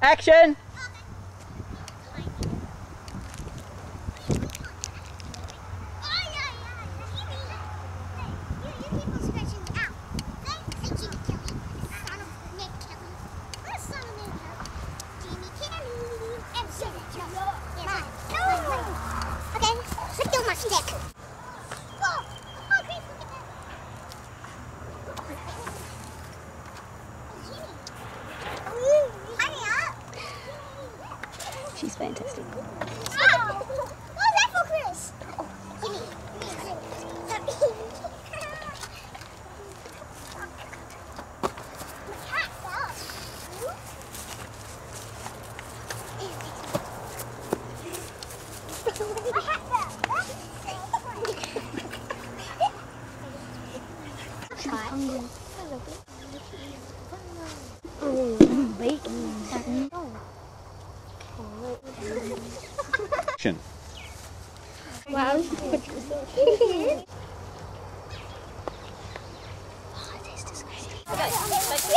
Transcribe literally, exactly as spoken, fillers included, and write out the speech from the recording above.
Action! She's fantastic. Oh, what's that for, Chris? Oh, Jimmy. My cat fell. My hat fell. She's hungry. Bacon. Action. Wow. Oh, it tastes disgusting.